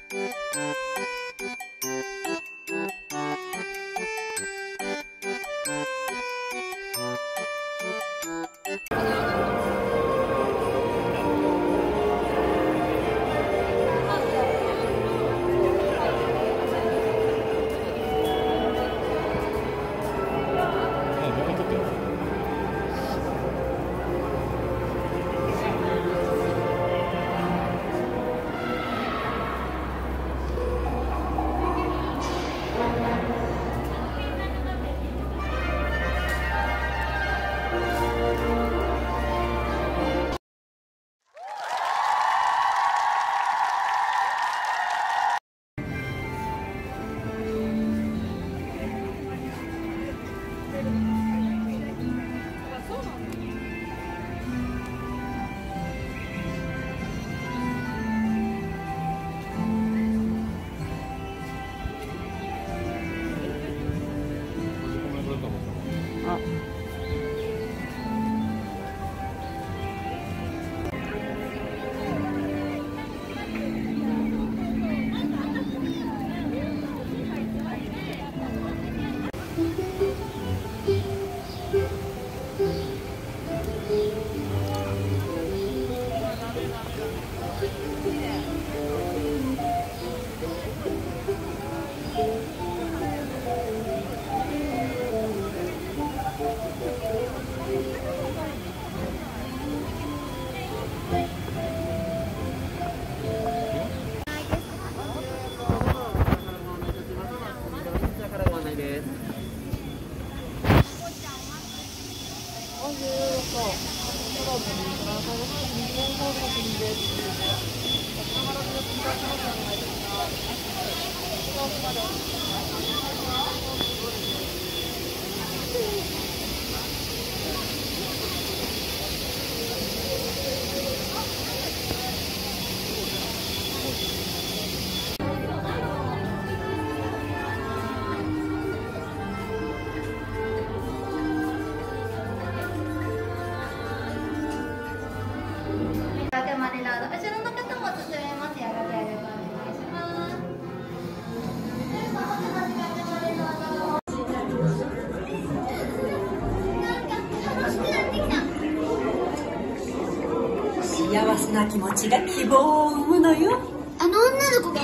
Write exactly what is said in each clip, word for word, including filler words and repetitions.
幸せな気持ちが希望を生むのよ。 あの女の子が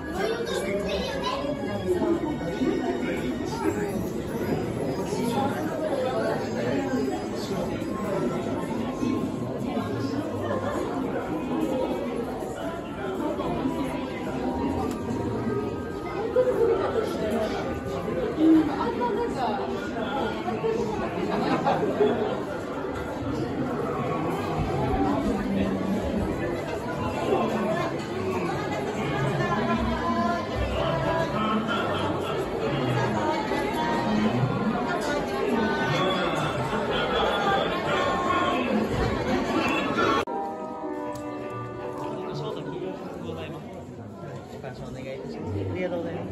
お願いいたします。ありがとうございます。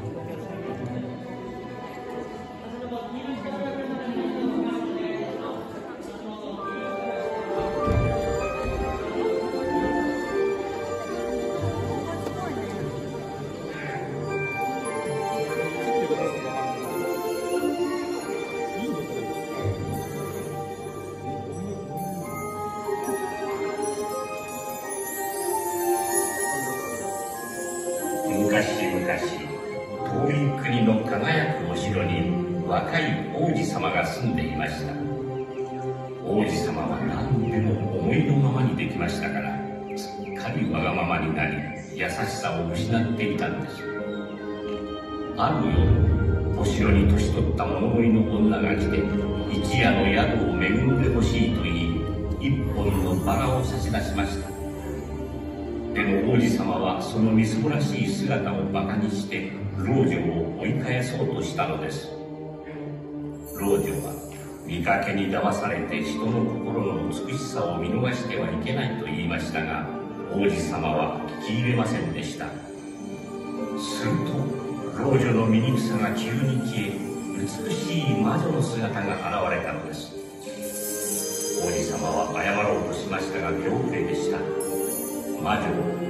昔々、遠い国の輝くお城に若い王子様が住んでいました。王子様は何でも思いのままにできましたから、すっかりわがままになり、優しさを失っていたんです。ある夜、お城に年取った物乞いの女が来て、一夜の宿を恵んでほしいと言い、一本のバラを差し出しました。でも王子様はそのみすぼらしい姿をバカにして老女を追い返そうとしたのです。老女は見かけに騙されて人の心の美しさを見逃してはいけないと言いましたが、王子様は聞き入れませんでした。すると老女の醜さが急に消え、美しい魔女の姿が現れたのです。王子様は謝ろうとしましたが手遅れでした。魔女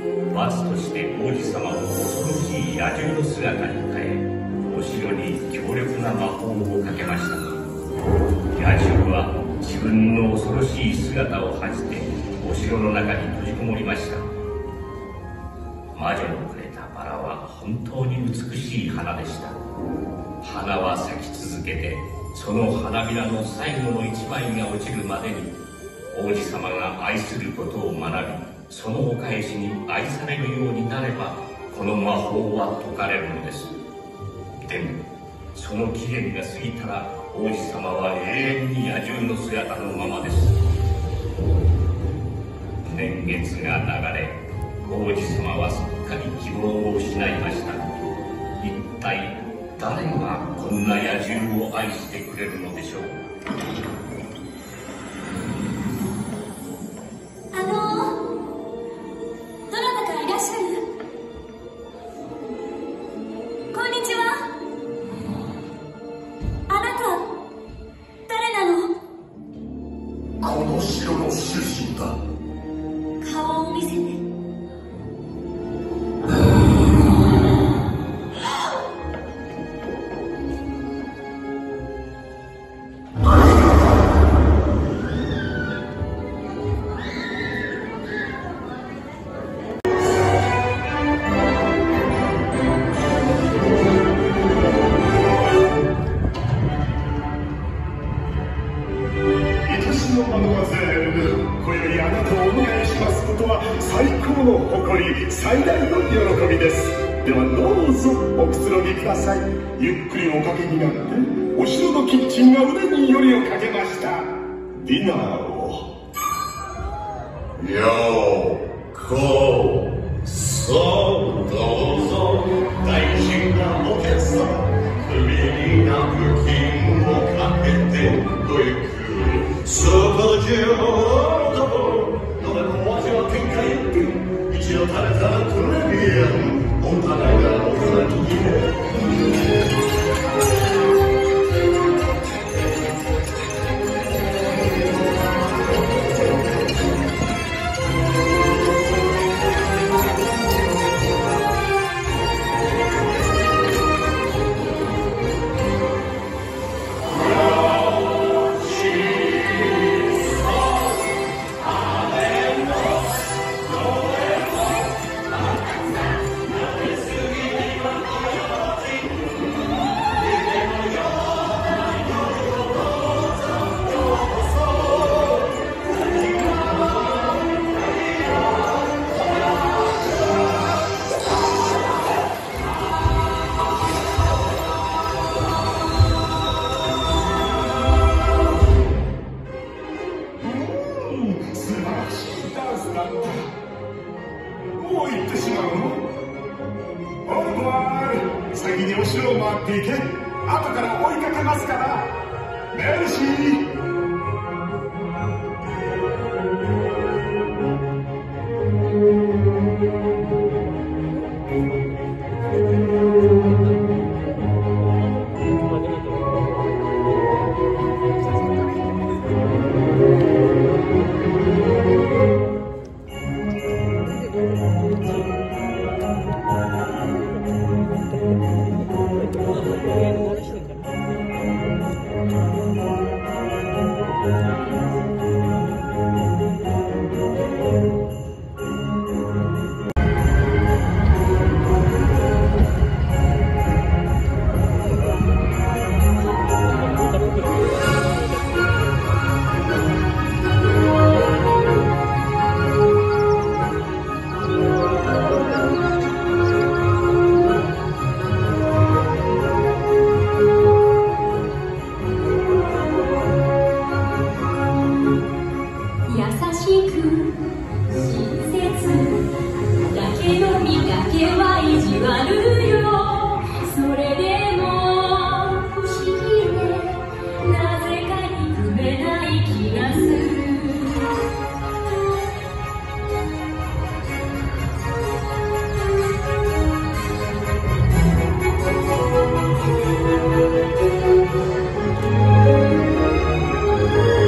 罰として王子様を恐ろしい野獣の姿に変え、お城に強力な魔法をかけました。野獣は自分の恐ろしい姿を恥じてお城の中に閉じこもりました。魔女のくれたバラは本当に美しい花でした。花は咲き続けて、その花びらの最後の一枚が落ちるまでに王子様が愛することを学び、そのお返しに愛されるようになれば、この魔法は解かれるのです。でもその期限が過ぎたら王子様は永遠に野獣の姿のままです。年月が流れ、王子様はすっかり希望を失いました。一体誰がこんな野獣を愛してくれるのでしょう。 あのどなたかいらっしゃる？こんにちは。あなた誰なの？ この城の主人だ。 顔を見せて。 最大の喜びです。ではどうぞおくつろぎください。ゆっくりおかけになって、お城のキッチンが腕によりをかけました。ディナーを。ようこそ、どうぞ大事なお客様、首にナプキンをかけてごゆっくり。そこ上どれも味は天下一品。一度食べたらトレビアン、お互いがお互いに先にお城を回っていけ。後から追いかけますから。メルシー。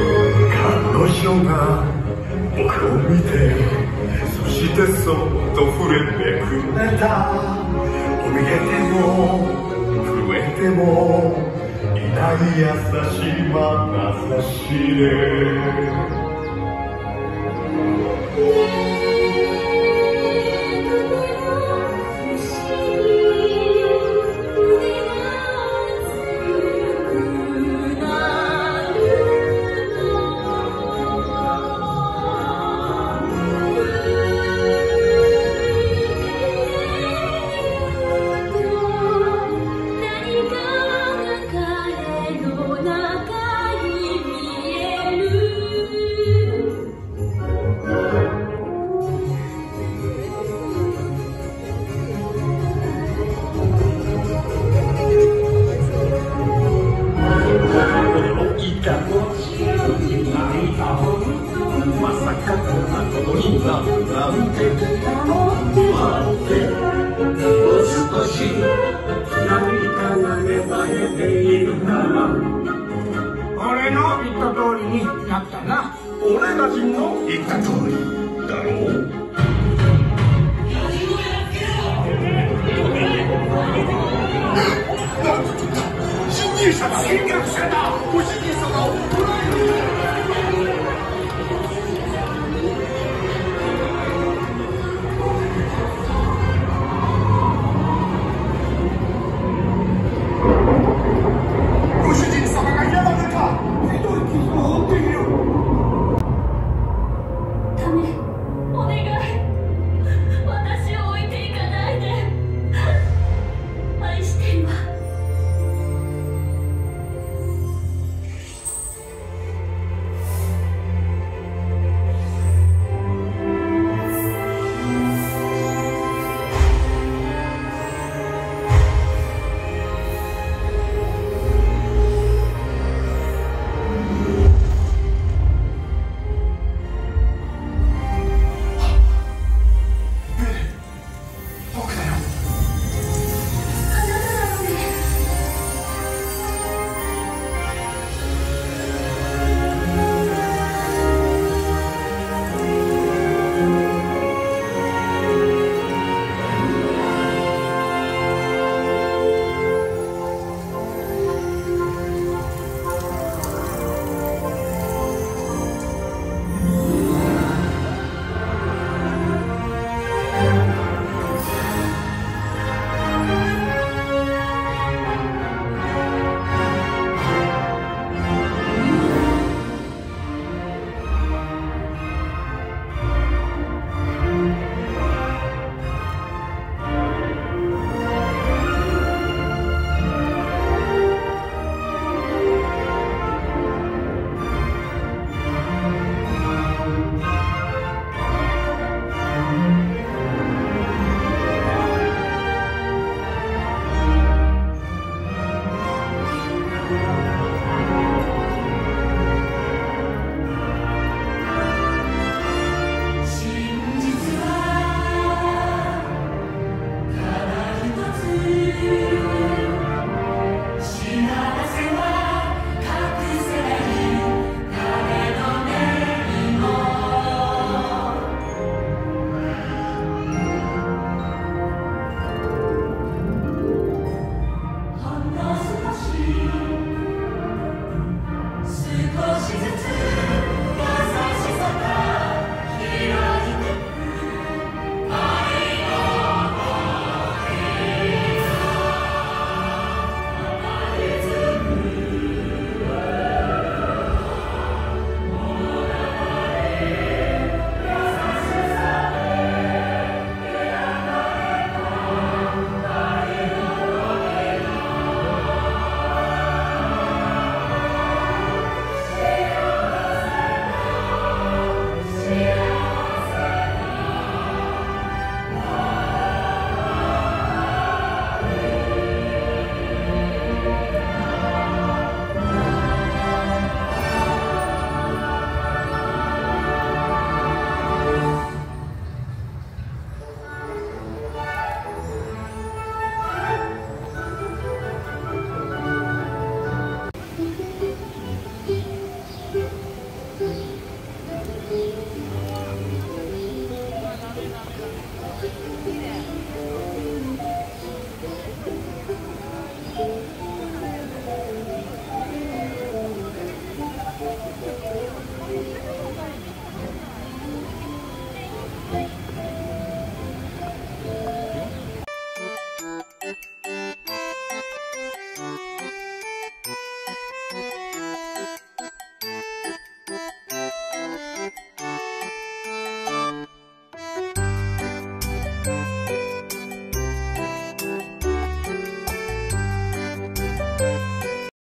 僕を見て、そしてそっとた怯えても震えてもいない優しい眼差しでまさかこんなことになるなんて待ってもう少し何かが芽生えているから俺の言った通りになったな俺たちの言った通り